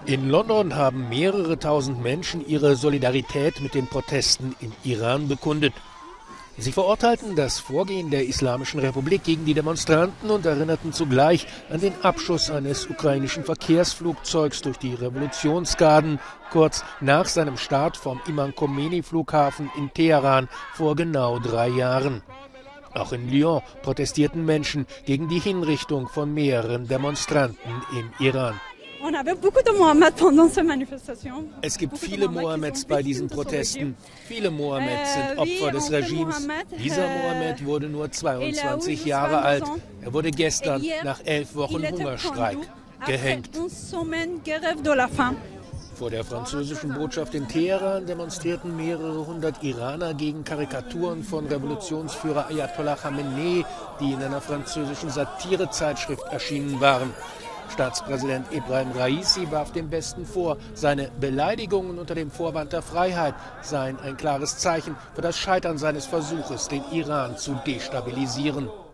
In London haben mehrere tausend Menschen ihre Solidarität mit den Protesten im Iran bekundet. Sie verurteilten das Vorgehen der Islamischen Republik gegen die Demonstranten und erinnerten zugleich an den Abschuss eines ukrainischen Verkehrsflugzeugs durch die Revolutionsgarden kurz nach seinem Start vom Imam-Khomeini-Flughafen in Teheran vor genau 3 Jahren. Auch in Lyon protestierten Menschen gegen die Hinrichtung von mehreren Demonstranten im Iran. Es gibt viele Mohammeds bei diesen Protesten. Viele Mohammeds sind Opfer des Regimes. Dieser Mohammed wurde nur 22 Jahre alt. Er wurde gestern nach 11 Wochen Hungerstreik gehängt. Vor der französischen Botschaft in Teheran demonstrierten mehrere hundert Iraner gegen Karikaturen von Revolutionsführer Ayatollah Khamenei, die in einer französischen Satirezeitschrift erschienen waren. Staatspräsident Ebrahim Raisi warf dem Westen vor, seine Beleidigungen unter dem Vorwand der Freiheit seien ein klares Zeichen für das Scheitern seines Versuches, den Iran zu destabilisieren.